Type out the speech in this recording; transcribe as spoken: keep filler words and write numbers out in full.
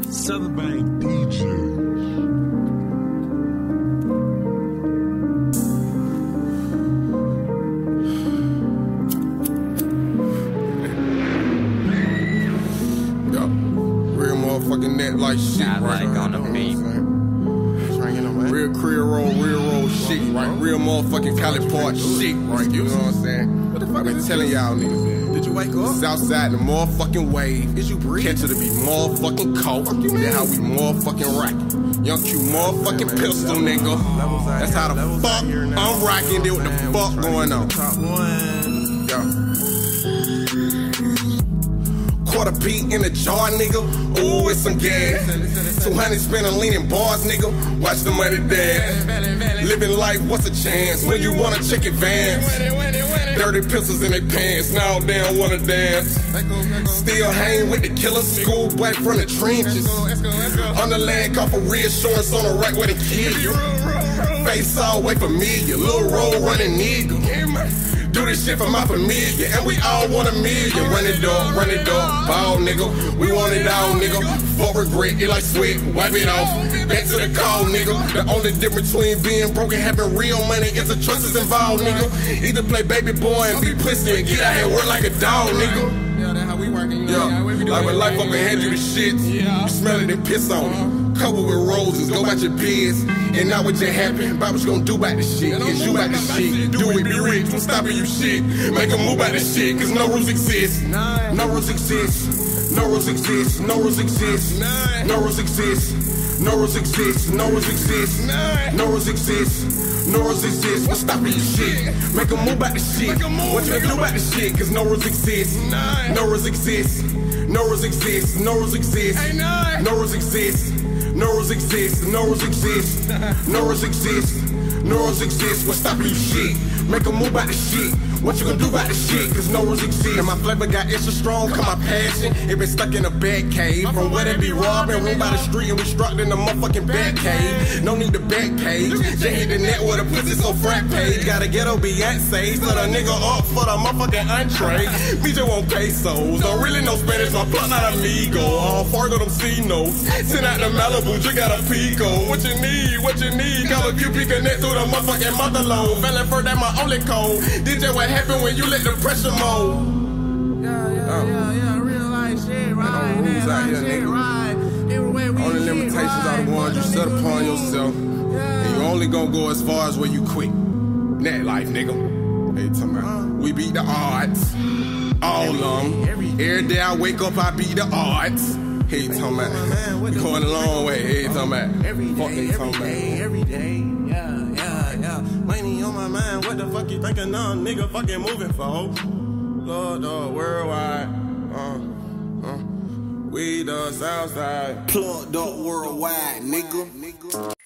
Southern D J. Motherfucking net like shit, Not right? like on the beat. Real career roll, real roll shit, right? Real motherfucking Cali Park shit, right? You know what I'm saying? What the fuck I've been telling y'all niggas. Did you wake up? Southside the motherfucking wave. Did you breathe? Catch her to be motherfucking cold. Then how we motherfucking rock. Young Q motherfucking pistol, nigga. That's how the fuck I'm rocking. Then what the fuck going on? Yo. Quarter beat in the jar, nigga. Ooh, it's some gas. two hundred spinning leaning bars, nigga. Watch the money dance. Living life, what's a chance when you wanna check advance? Dirty pistols in their pants, now they don't wanna dance. Still hang with the killer schoolboy from the trenches. On the land, call for reassurance on the right where the kid. Face all way familiar, little roll running nigga. Do this shit for my familia, and we all want a million. Run it up, run it up, ball nigga. We want it all, nigga. Fuck regret, it like sweat, wipe it off. Back to the call, nigga. The only difference between being broke and having real money is the choices involved, nigga. Either play baby boy and be pussy and get out here work like a dog, nigga. Yeah, that's how we working. Yeah, like when life up and hand you the shit, you smell it and piss on it. Cover with roses, go about your biz. And not what just happened, about what you gon' do about this shit. Is you about this shit, do it, be rich, don't stop you shit. Make a move about this shit, cause no rules exist. No rules exist, no rules exist, no rules exist, no rules exist, no rules exist, no rules exist, no rules exist, no rules exist. What's stopping you shit? Make a move about this shit. What you gonna do about this shit? Cause no rules exist, no rules exist, no rules exist, no rules exist, no rules exist. No rules exist, no rules exist, no rules exist, no rules exist. What's stopping you shit? Make a move about the shit. What you gonna do about the shit? Cause no rules exist. And my flavor got extra strong, cause my passion, it been stuck in a bad cave. From where they be robbing, room by the street and we struck in the motherfucking back cave. No need the back page. Just hit the net with a pussy so frat page. Got a ghetto Beyonce, set a nigga up for the motherfucking entree. B J won't pesos, don't really know Spanish, so I'm plotting out amigo. All Fargo them C notes. Send out the Malibu, you got a Pico. What you need, what you need? Got a Q P connect through the motherfucking mother load. Fell for that my only code. D J, what happened when you let the pressure mold? Yeah, yeah, oh. yeah, yeah, real life shit, right? No rules out here, nigga. Right. Only limitations shit, are the ones you set upon yourself. Yeah. And you only gonna go as far as where you quit. That life, nigga. Hey, talking about, we beat the odds. All of them. Every day I wake up, I beat the odds. Hey, talking about, we going a long way. Hey, talking about, every day, every day, every day. Yeah, yeah, yeah. Money on my mind. What the fuck you thinking of, nigga? Fucking moving for? Lord, uh, worldwide. Uh, uh, we the Southside. Plugged up worldwide, nigga.